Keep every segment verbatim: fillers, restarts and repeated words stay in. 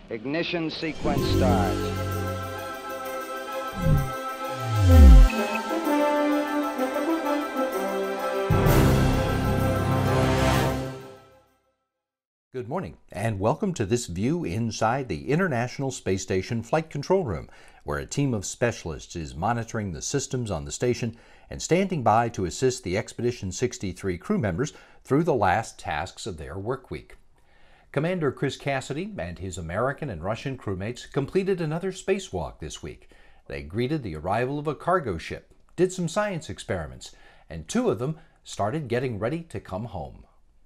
Ignition sequence start. Good morning, and welcome to this view inside the International Space Station Flight Control Room, where a team of specialists is monitoring the systems on the station and standing by to assist the Expedition sixty-three crew members through the last tasks of their work week. Commander Chris Cassidy and his American and Russian crewmates completed another spacewalk this week. They greeted the arrival of a cargo ship, did some science experiments, and two of them started getting ready to come home.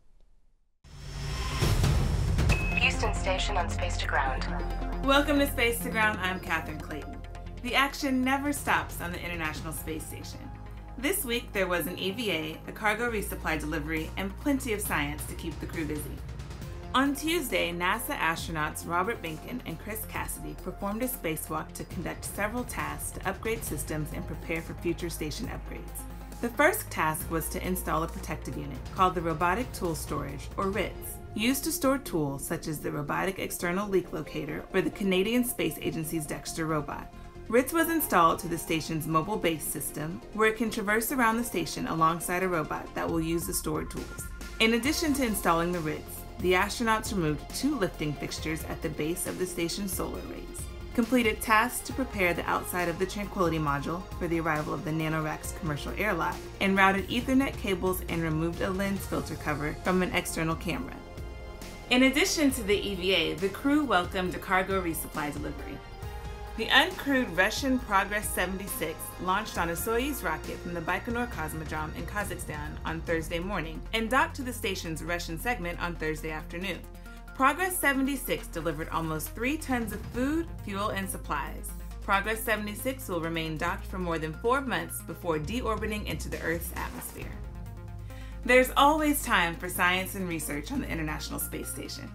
Houston Station on Space to Ground. Welcome to Space to Ground. I'm Catherine Clayton. The action never stops on the International Space Station. This week there was an E V A, a cargo resupply delivery, and plenty of science to keep the crew busy. On Tuesday, NASA astronauts Robert Behnken and Chris Cassidy performed a spacewalk to conduct several tasks to upgrade systems and prepare for future station upgrades. The first task was to install a protective unit called the Robotic Tool Storage, or R I T S, used to store tools such as the Robotic External Leak Locator or the Canadian Space Agency's Dexter robot. R I T S was installed to the station's mobile base system, where it can traverse around the station alongside a robot that will use the stored tools. In addition to installing the R I T S, the astronauts removed two lifting fixtures at the base of the station's solar arrays, completed tasks to prepare the outside of the Tranquility module for the arrival of the NanoRacks commercial airlock, and routed Ethernet cables and removed a lens filter cover from an external camera. In addition to the E V A, the crew welcomed a cargo resupply delivery. The uncrewed Russian Progress seventy-six launched on a Soyuz rocket from the Baikonur Cosmodrome in Kazakhstan on Thursday morning and docked to the station's Russian segment on Thursday afternoon. Progress seventy-six delivered almost three tons of food, fuel, and supplies. Progress seventy-six will remain docked for more than four months before deorbiting into the Earth's atmosphere. There's always time for science and research on the International Space Station.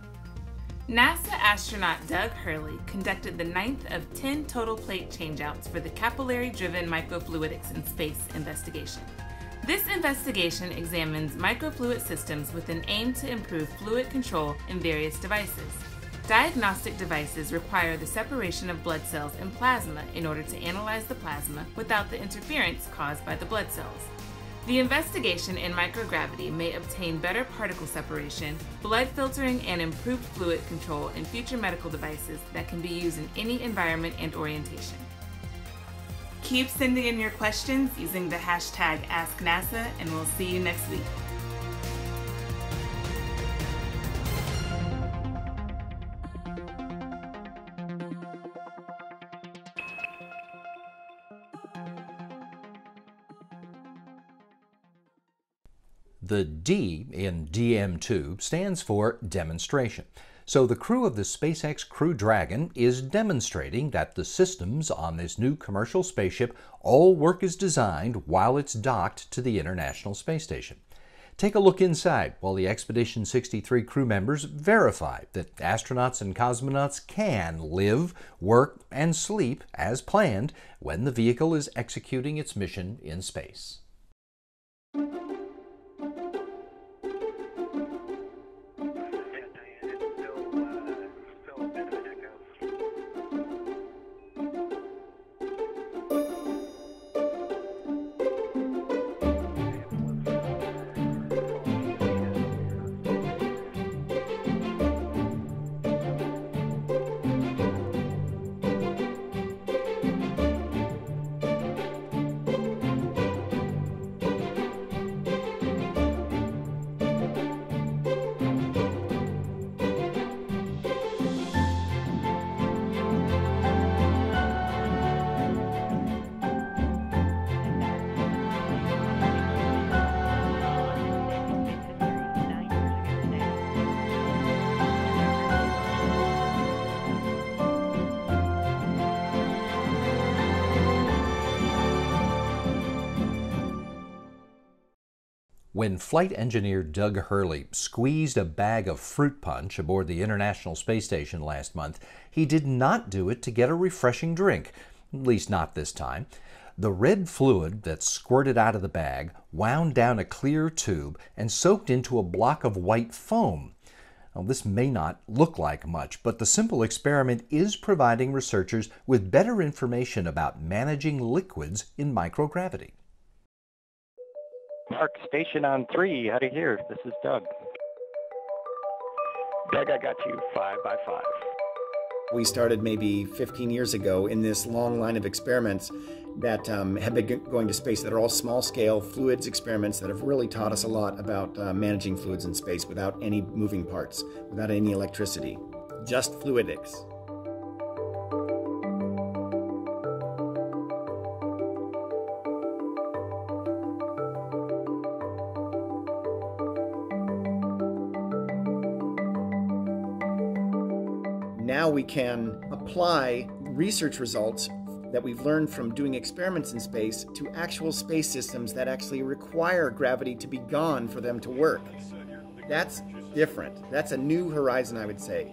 NASA astronaut Doug Hurley conducted the ninth of ten total plate changeouts for the capillary-driven microfluidics in space investigation. This investigation examines microfluid systems with an aim to improve fluid control in various devices. Diagnostic devices require the separation of blood cells and plasma in order to analyze the plasma without the interference caused by the blood cells. The investigation in microgravity may obtain better particle separation, blood filtering, and improved fluid control in future medical devices that can be used in any environment and orientation. Keep sending in your questions using the hashtag AskNASA, and we'll see you next week. The D in D M two stands for demonstration. So the crew of the SpaceX Crew Dragon is demonstrating that the systems on this new commercial spaceship all work as designed while it's docked to the International Space Station. Take a look inside while the Expedition sixty-three crew members verify that astronauts and cosmonauts can live, work, and sleep as planned when the vehicle is executing its mission in space. When flight engineer Doug Hurley squeezed a bag of fruit punch aboard the International Space Station last month, he did not do it to get a refreshing drink, at least not this time. The red fluid that squirted out of the bag wound down a clear tube and soaked into a block of white foam. Now, this may not look like much, but the simple experiment is providing researchers with better information about managing liquids in microgravity. Mark, station on three, how do you hear? This is Doug. Doug, I got you, five by five. We started maybe fifteen years ago in this long line of experiments that um, have been going to space that are all small-scale fluids experiments that have really taught us a lot about uh, managing fluids in space without any moving parts, without any electricity, just fluidics. Now we can apply research results that we've learned from doing experiments in space to actual space systems that actually require gravity to be gone for them to work. That's different. That's a new horizon, I would say.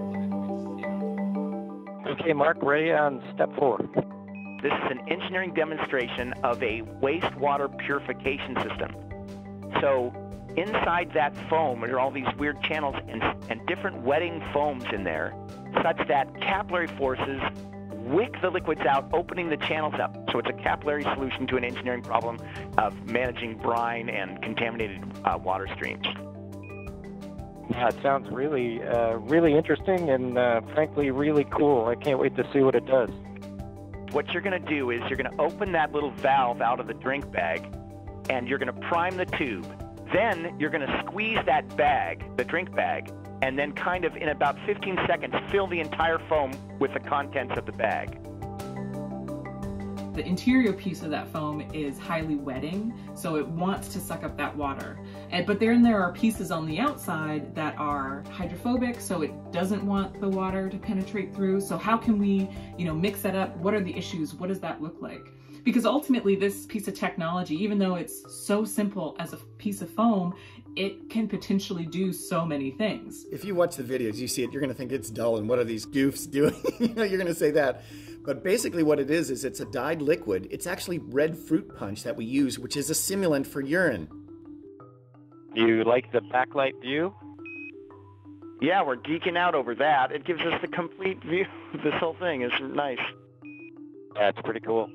Okay, Mark, ready on step four. This is an engineering demonstration of a wastewater purification system. So inside that foam, there are all these weird channels and, and different wetting foams in there, such that capillary forces wick the liquids out, opening the channels up. So it's a capillary solution to an engineering problem of managing brine and contaminated uh, water streams. Yeah, it sounds really, uh, really interesting and uh, frankly really cool. I can't wait to see what it does. What you're going to do is you're going to open that little valve out of the drink bag, and you're going to prime the tube. Then you're going to squeeze that bag, the drink bag, and then kind of in about fifteen seconds fill the entire foam with the contents of the bag. The interior piece of that foam is highly wetting, so it wants to suck up that water. And, but then there are pieces on the outside that are hydrophobic, so it doesn't want the water to penetrate through. So how can we, you know, mix that up? What are the issues? What does that look like? Because ultimately this piece of technology, even though it's so simple as a piece of foam, it can potentially do so many things. If you watch the videos, you see it, you're going to think it's dull and what are these goofs doing? You know, you're going to say that. But basically what it is, is it's a dyed liquid. It's actually red fruit punch that we use, which is a simulant for urine. You like the backlight view? Yeah, we're geeking out over that. It gives us the complete view. This whole thing is nice. Yeah, it's pretty cool.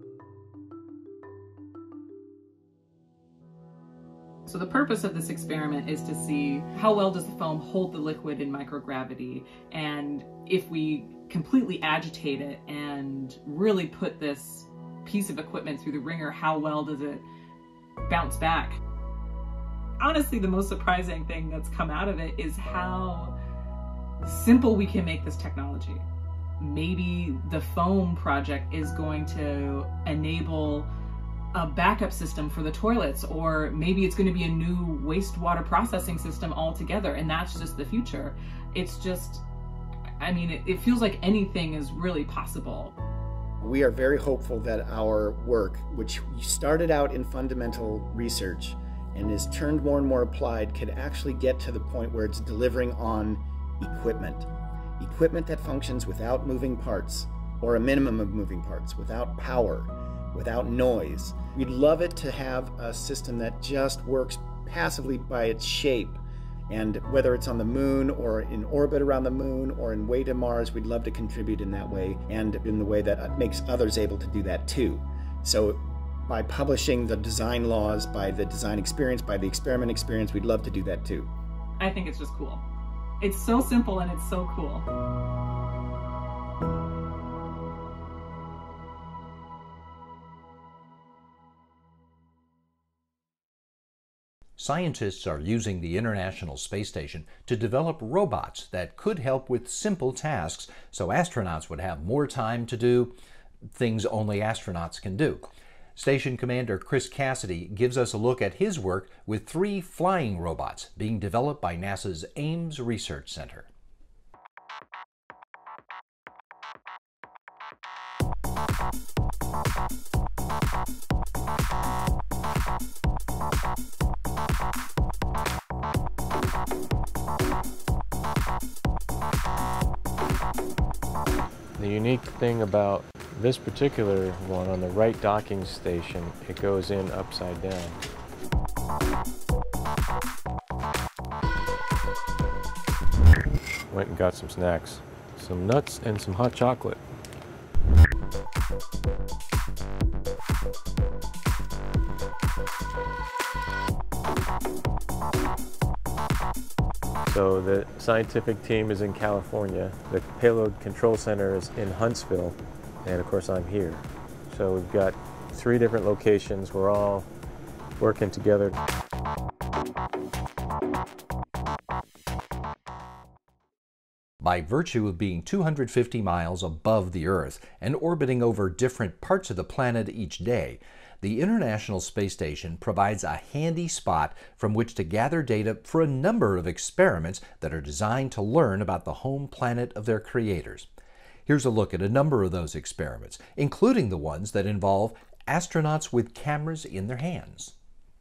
So the purpose of this experiment is to see how well does the foam hold the liquid in microgravity, and if we completely agitate it and really put this piece of equipment through the ringer, how well does it bounce back? Honestly, the most surprising thing that's come out of it is how simple we can make this technology. Maybe the foam project is going to enable a backup system for the toilets, or maybe it's going to be a new wastewater processing system altogether, and that's just the future. It's just, I mean, it, it feels like anything is really possible. We are very hopeful that our work, which started out in fundamental research and is turned more and more applied, could actually get to the point where it's delivering on equipment. Equipment that functions without moving parts, or a minimum of moving parts, without power, without noise. We'd love it to have a system that just works passively by its shape. And whether it's on the moon or in orbit around the moon or in way to Mars, we'd love to contribute in that way, and in the way that makes others able to do that too. So by publishing the design laws, by the design experience, by the experiment experience, we'd love to do that too. I think it's just cool. It's so simple and it's so cool. Scientists are using the International Space Station to develop robots that could help with simple tasks so astronauts would have more time to do things only astronauts can do. Station Commander Chris Cassidy gives us a look at his work with three flying robots being developed by NASA's Ames Research Center. The unique thing about this particular one on the right docking station, it goes in upside down. got some snacks. Some nuts and some hot chocolate. So the scientific team is in California. The payload control center is in Huntsville. And of course I'm here. So we've got three different locations. We're all working together. By virtue of being two hundred fifty miles above the Earth and orbiting over different parts of the planet each day, the International Space Station provides a handy spot from which to gather data for a number of experiments that are designed to learn about the home planet of their creators. Here's a look at a number of those experiments, including the ones that involve astronauts with cameras in their hands.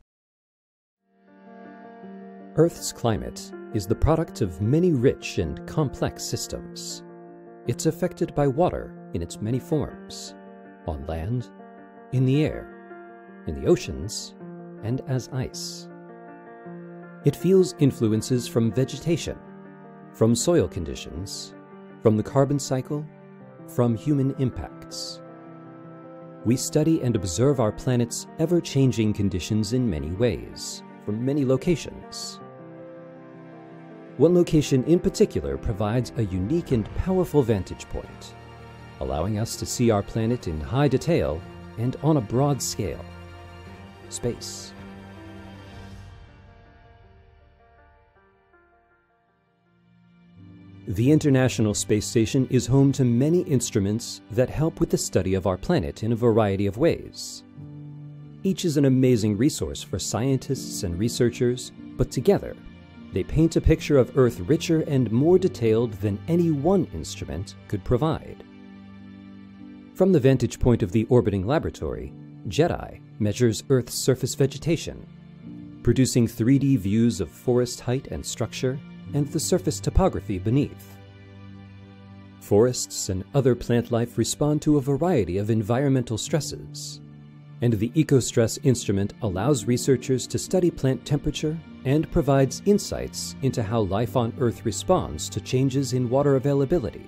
Earth's climate is the product of many rich and complex systems. It's affected by water in its many forms, on land, in the air, in the oceans, and as ice. It feels influences from vegetation, from soil conditions, from the carbon cycle, from human impacts. We study and observe our planet's ever-changing conditions in many ways, from many locations. One location in particular provides a unique and powerful vantage point, allowing us to see our planet in high detail and on a broad scale: space. The International Space Station is home to many instruments that help with the study of our planet in a variety of ways. Each is an amazing resource for scientists and researchers, but together, they paint a picture of Earth richer and more detailed than any one instrument could provide. From the vantage point of the orbiting laboratory, JEDI measures Earth's surface vegetation, producing three D views of forest height and structure and the surface topography beneath. Forests and other plant life respond to a variety of environmental stresses, and the EcoStress instrument allows researchers to study plant temperature and provides insights into how life on Earth responds to changes in water availability.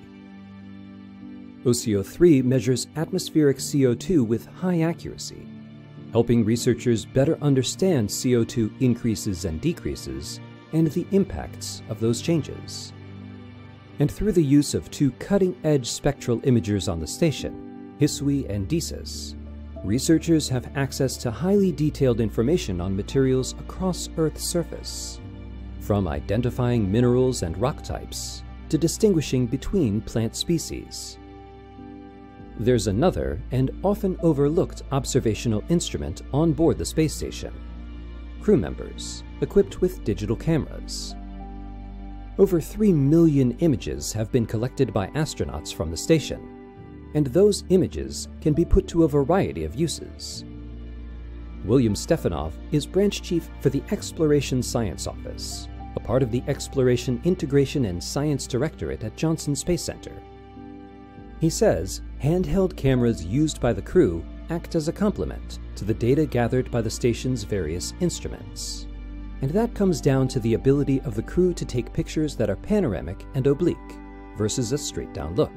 O C O three measures atmospheric C O two with high accuracy, helping researchers better understand C O two increases and decreases and the impacts of those changes. And through the use of two cutting-edge spectral imagers on the station, HISWI and DESIS, researchers have access to highly detailed information on materials across Earth's surface, from identifying minerals and rock types to distinguishing between plant species. There's another and often overlooked observational instrument on board the space station: crew members equipped with digital cameras. Over three million images have been collected by astronauts from the station, and those images can be put to a variety of uses. William Stefanov is branch chief for the Exploration Science Office, a part of the Exploration Integration and Science Directorate at Johnson Space Center. He says handheld cameras used by the crew act as a complement to the data gathered by the station's various instruments. And that comes down to the ability of the crew to take pictures that are panoramic and oblique versus a straight-down look.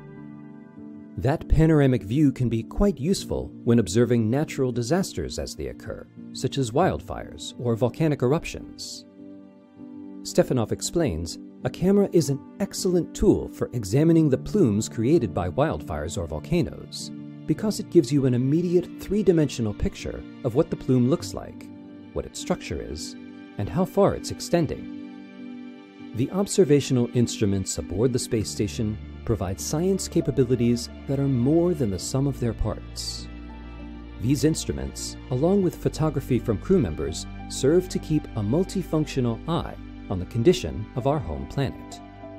That panoramic view can be quite useful when observing natural disasters as they occur, such as wildfires or volcanic eruptions. Stefanov explains, a camera is an excellent tool for examining the plumes created by wildfires or volcanoes, because it gives you an immediate three-dimensional picture of what the plume looks like, what its structure is, and how far it's extending. The observational instruments aboard the space station provide science capabilities that are more than the sum of their parts. These instruments, along with photography from crew members, serve to keep a multifunctional eye on the condition of our home planet.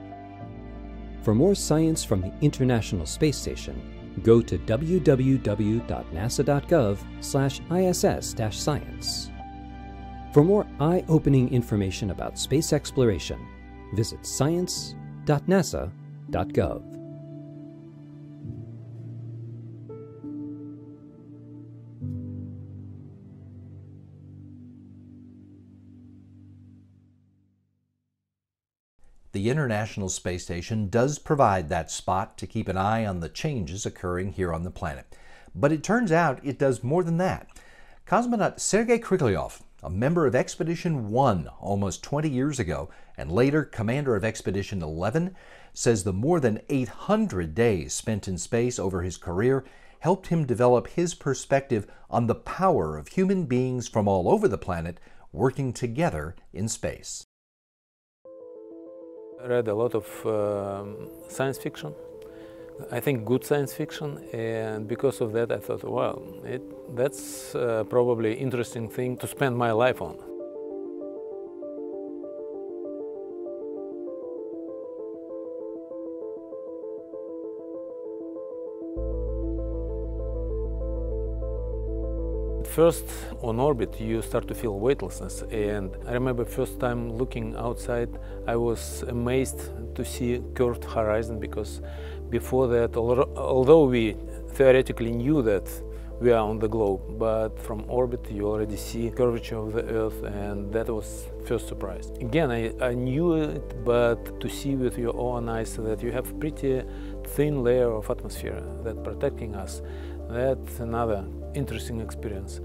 For more science from the International Space Station, go to w w w dot nasa dot gov slash I S S dash science. For more eye-opening information about space exploration, visit science dot nasa dot gov. The the International Space Station does provide that spot to keep an eye on the changes occurring here on the planet. But it turns out it does more than that. Cosmonaut Sergei Kriklyov, a member of Expedition one almost twenty years ago, and later commander of Expedition eleven, says the more than eight hundred days spent in space over his career helped him develop his perspective on the power of human beings from all over the planet working together in space. I read a lot of um, science fiction. I think good science fiction, and because of that I thought, well, it, that's uh, probably an interesting thing to spend my life on. First, on orbit, you start to feel weightlessness, and I remember first time looking outside, I was amazed to see curved horizon, because before that, although we theoretically knew that we are on the globe, but from orbit you already see curvature of the Earth, and that was first surprise. Again, I, I knew it, but to see with your own eyes that you have pretty thin layer of atmosphere that protecting us, that's another interesting experience.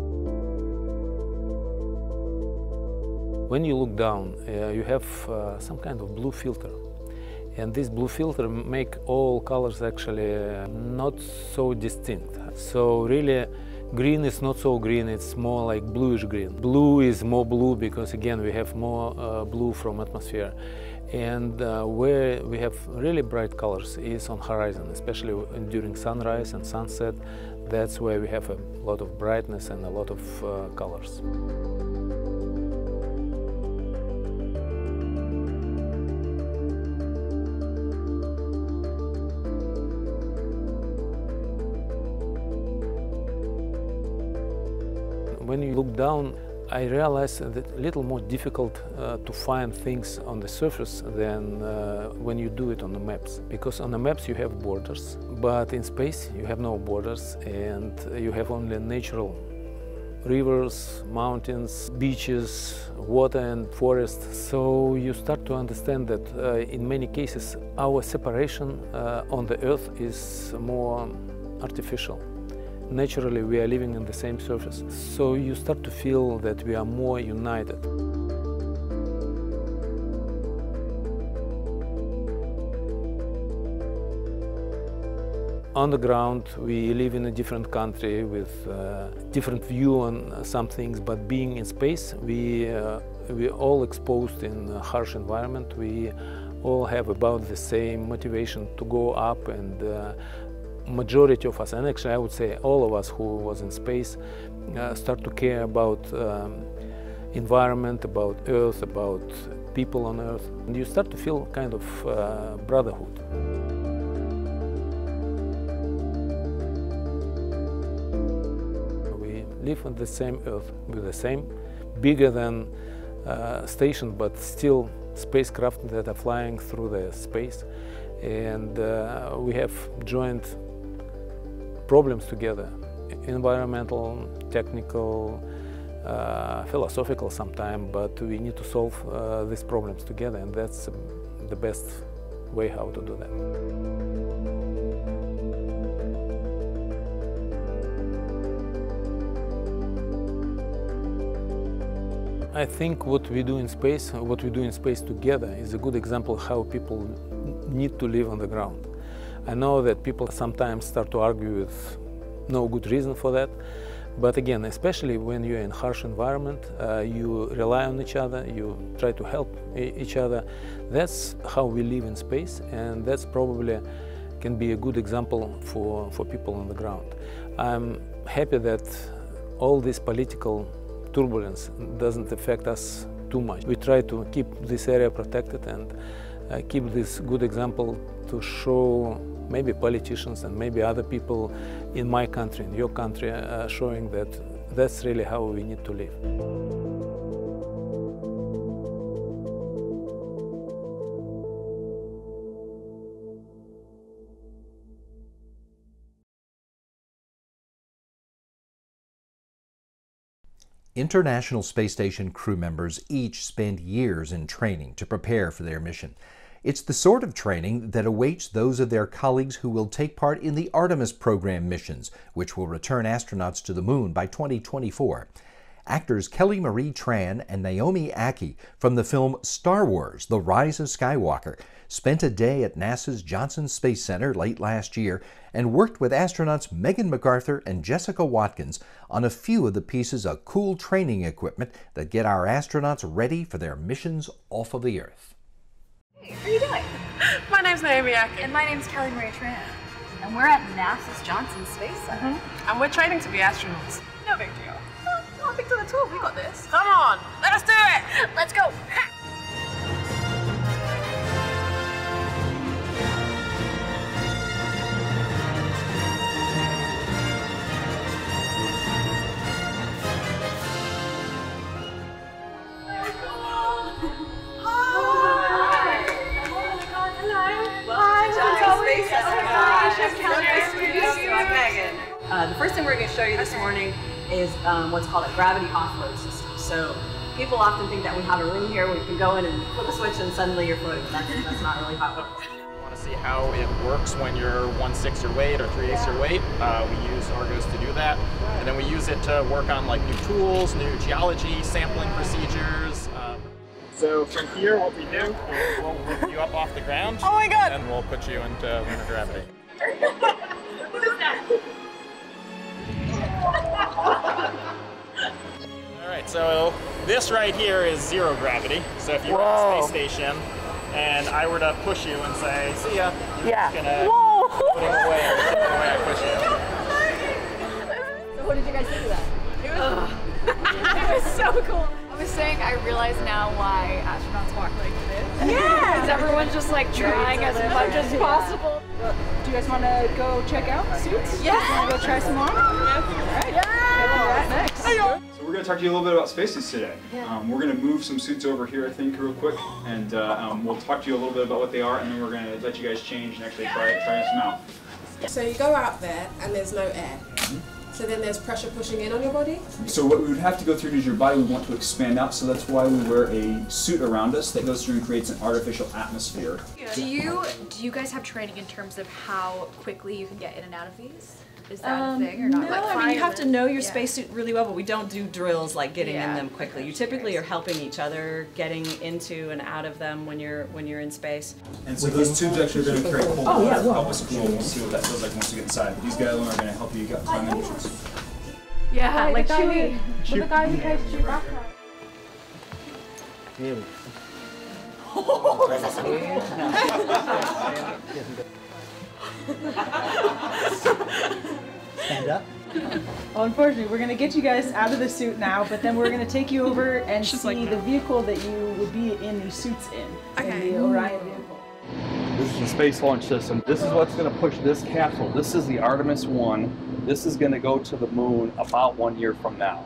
When you look down, uh, you have uh, some kind of blue filter, and this blue filter make all colors actually uh, not so distinct. So really, green is not so green, it's more like bluish green. Blue is more blue because again we have more uh, blue from atmosphere. And uh, where we have really bright colors is on horizon, especially during sunrise and sunset. That's where we have a lot of brightness and a lot of uh, colors. When you look down, I realized that it's a little more difficult uh, to find things on the surface than uh, when you do it on the maps. Because on the maps you have borders, but in space you have no borders, and you have only natural rivers, mountains, beaches, water and forest. So you start to understand that uh, in many cases our separation uh, on the Earth is more artificial. Naturally, we are living on the same surface, so you start to feel that we are more united. On the ground, we live in a different country with a different view on some things, but being in space, we uh, we are all exposed in a harsh environment. We all have about the same motivation to go up, and uh, majority of us, and actually I would say all of us who was in space, uh, start to care about um, environment, about Earth, about people on Earth. And you start to feel kind of uh, brotherhood. We live on the same Earth, with the same, bigger than uh, station, but still spacecraft that are flying through the space. And uh, we have joined problems together, environmental, technical, uh, philosophical sometimes, but we need to solve uh, these problems together, and that's the best way how to do that. I think what we do in space, what we do in space together is a good example how people need to live on the ground. I know that people sometimes start to argue with no good reason for that, but again, especially when you're in harsh environment, uh, you rely on each other, you try to help each other. That's how we live in space, and that's probably can be a good example for, for people on the ground. I'm happy that all this political turbulence doesn't affect us too much. We try to keep this area protected and uh, keep this good example to show maybe politicians and maybe other people in my country, in your country, uh, showing that that's really how we need to live. International Space Station crew members each spend years in training to prepare for their mission. It's the sort of training that awaits those of their colleagues who will take part in the Artemis program missions, which will return astronauts to the moon by twenty twenty-four. Actors Kelly Marie Tran and Naomi Ackie from the film Star Wars: The Rise of Skywalker spent a day at NASA's Johnson Space Center late last year and worked with astronauts Megan MacArthur and Jessica Watkins on a few of the pieces of cool training equipment that get our astronauts ready for their missions off of the Earth. Hey, how are you doing? My name's Naomi Ackie. And my name's Kelly Marie Tran. And we're at NASA's Johnson Space Center. Mm-hmm. And we're training to be astronauts. No big deal. Oh, no big deal at all. We got this. Come on, let us do it. Let's go. Uh, the first thing we're going to show you this morning is um, what's called a gravity offload system. So people often think that we have a room here where you can go in and flip a switch and suddenly you're floating. That's, that's not really how it works. You want to see how it works when you're one-sixth your weight or three-eighths your weight. Uh, we use Argos to do that. And then we use it to work on like new tools, new geology, sampling procedures. Um, so from here, what we do is we'll lift you up off the ground. Oh my God! And we'll put you into lunar gravity. What is that? All right, so this right here is zero gravity. So if you're at the space station and I were to push you and say, see ya, you're yeah. just gonna Whoa. put it away the way I push you. So what did you guys think of that? It was, it was so cool. I was saying I realize now why astronauts walk like this. Yeah! Because everyone's just like trying as much as possible. Do you guys want to go check out suits? Yeah! Want to go try some on? Yeah! Alright. Yeah! Next. So we're going to talk to you a little bit about spacesuits today. Yeah. Um, we're going to move some suits over here, I think, real quick, and uh, um, we'll talk to you a little bit about what they are, and then we're going to let you guys change and actually try, try some out. So you go out there and there's no air. Mm-hmm. So then there's pressure pushing in on your body? So what we would have to go through is your body would want to expand out, so that's why we wear a suit around us that goes through and creates an artificial atmosphere. Do you do you guys have training in terms of how quickly you can get in and out of these? Is that Um, a thing or not? no, Like I mean you have to know your yeah. spacesuit really well, but we don't do drills like getting Yeah. in them quickly. You typically are helping each other getting into and out of them when you're when you're in space. And so those tubes actually are going to create cold Oh, yeah, water to well. help us cool. We'll see what that feels like once you get inside. But these guys are going to help you get climb the missions. Yeah, Hi, like the guy Chewie. who, the guy who plays Chewbacca. Really? Oh, this is so Stand up. Well, unfortunately, we're going to get you guys out of the suit now, but then we're going to take you over and see like the vehicle that you would be in these suits in. Okay. In the Orion vehicle. This is the Space Launch System. This is what's going to push this capsule. This is the Artemis one. This is going to go to the moon about one year from now.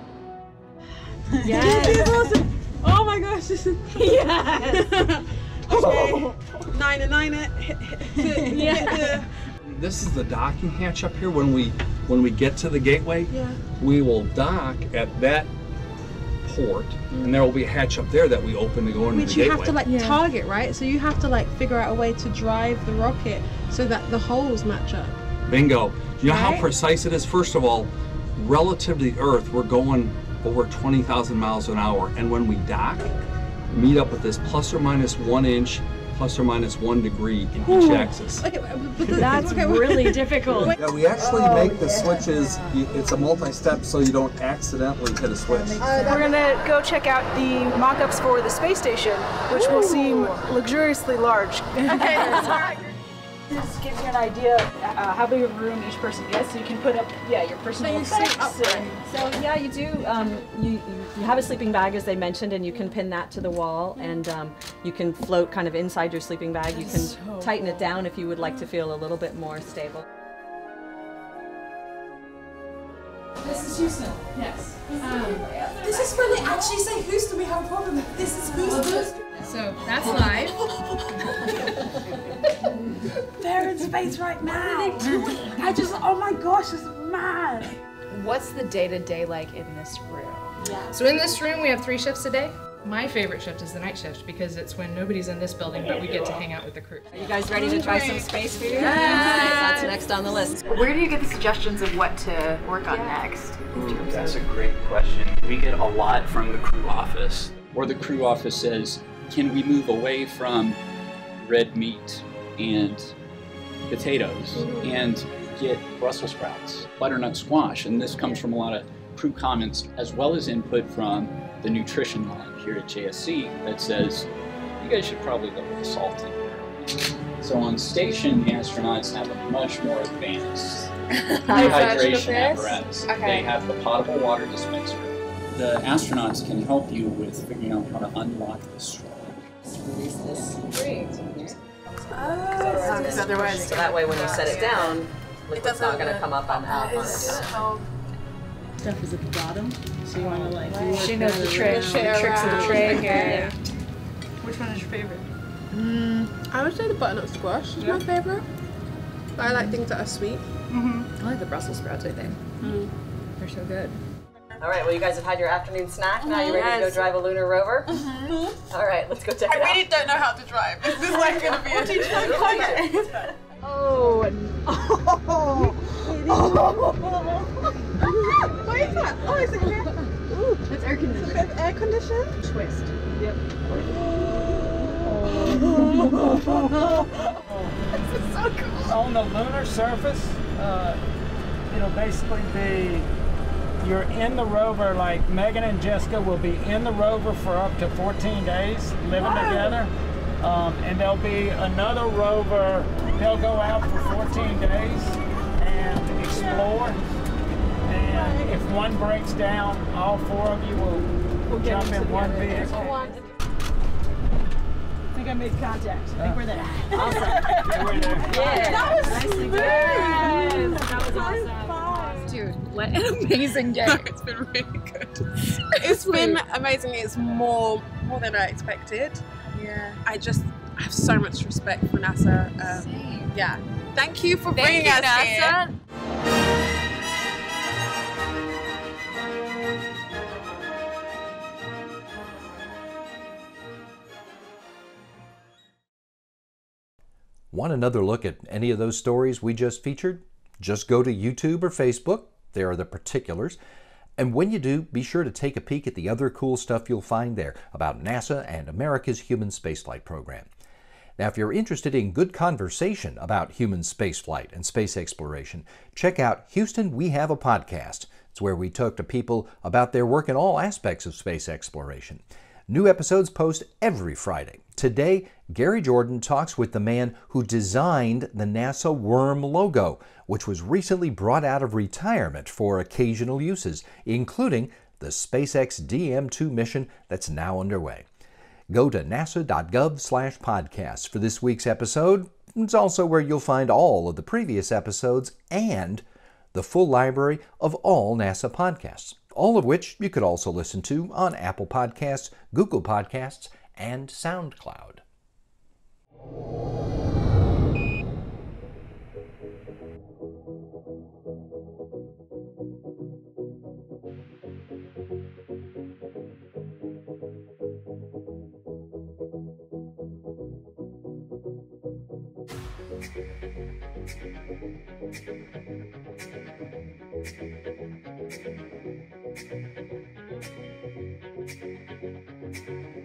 Yes! Awesome. Oh my gosh! Yes! Okay. Nine and nine it. Yeah. This is the docking hatch up here. When we when we get to the gateway, Yeah. we will dock at that port, mm. and there will be a hatch up there that we open to go into Which the you gateway. have to like yeah. target, right? So you have to like figure out a way to drive the rocket so that the holes match up. Bingo. You know Right? how precise it is? First of all, relative to the Earth, we're going over twenty thousand miles an hour, and when we dock, meet up with this plus or minus one inch, plus or minus one degree in each Ooh. axis. Okay, but the, That's okay, really difficult. Yeah, we actually Oh, make the yeah. switches, it's a multi-step so you don't accidentally hit a switch. We're going to go check out the mock-ups for the space station, which will seem luxuriously large. Okay, sorry. This gives you an idea uh, how big of a room each person gets, so you can put up, yeah, your personal effects. And So yeah, you do. Um, you, you you have a sleeping bag, as they mentioned, and you can pin that to the wall, and um, you can float kind of inside your sleeping bag. You can So tighten it down if you would like to feel a little bit more stable. This is Houston. Yes. Um, this is when they actually say Houston, we have a problem. This is Houston. So that's live. They're in space right now. What are they doing? I just, oh my gosh, it's mad. What's the day-to-day like in this room? Yeah. So in this room we have three shifts a day. My favorite shift is the night shift because it's when nobody's in this building, but we get to hang out with the crew. Are you guys ready to try some space food? Yes. That's next on the list. Where do you get the suggestions of what to work on next? Ooh, that's a great question. We get a lot from the crew office. Or the crew office says, can we move away from red meat and potatoes and get Brussels sprouts, butternut squash? And this comes from a lot of crew comments as well as input from the nutrition line here at J S C that says, you guys should probably go with the salt in there. So on station, the astronauts have a much more advanced dehydration apparatus. Okay. They have the potable water dispenser. The astronauts can help you with figuring out how to unlock the straw. Release this. Great. Oh, because otherwise, so that way when you set it down, liquid's not going to come up on out on it. Stuff is at the bottom, so you want to like. She knows the tricks, the tricks of the trade. Yeah. Which one is your favorite? Mm, I would say the butternut squash is Yeah. my favorite. But I like things that are sweet. Mm-hmm. I like the Brussels sprouts, I think. Mm. They're so good. All right, well, you guys have had your afternoon snack. Now you ready Yes. to go drive a lunar rover? Mm-hmm. All right, let's go check I it out. really don't know how to drive. This is like going to be a teach Okay. Oh, and oh, oh. What is that? Oh, is it here? Ooh, it's air conditioned. It's a bit of air conditioned. Twist. Yep. This is so cool. On the lunar surface, uh, it'll basically be you're in the rover, like Megan and Jessica will be in the rover for up to fourteen days living wow. together. Um, and there'll be another rover, they'll go out for fourteen days and explore. And if one breaks down, all four of you will, will jump in one vehicle. I think I made contact. I think we're there. Awesome. Yeah, we're there. Yeah. That was Nicely smooth. done. That was awesome. Dude, what an amazing day. It's been really good. It's been amazing. It's more more than I expected. Yeah. I just have so much respect for NASA. Um, Same. Yeah. Thank you for Thank bringing you, us NASA. here. Want another look at any of those stories we just featured? Just go to YouTube or Facebook. There are the particulars. And when you do, be sure to take a peek at the other cool stuff you'll find there about NASA and America's human spaceflight program. Now, if you're interested in good conversation about human spaceflight and space exploration, check out Houston, We Have a Podcast. It's where we talk to people about their work in all aspects of space exploration. New episodes post every Friday. Today, Gary Jordan talks with the man who designed the NASA worm logo, which was recently brought out of retirement for occasional uses, including the SpaceX D M two mission that's now underway. Go to nasa.gov slash podcasts for this week's episode. It's also where you'll find all of the previous episodes and the full library of all NASA podcasts, all of which you could also listen to on Apple Podcasts, Google Podcasts, and SoundCloud.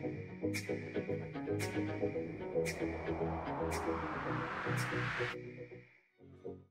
Thank you.